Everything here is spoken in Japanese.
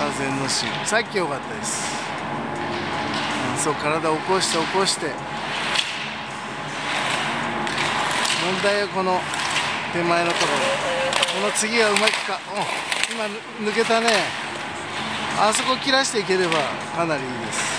前のシーン、さっき良かったです。そう、体を起こして起こして、問題はこの手前のところ、この次がうまくか、今抜けたね。あそこ切らしていければかなりいいです。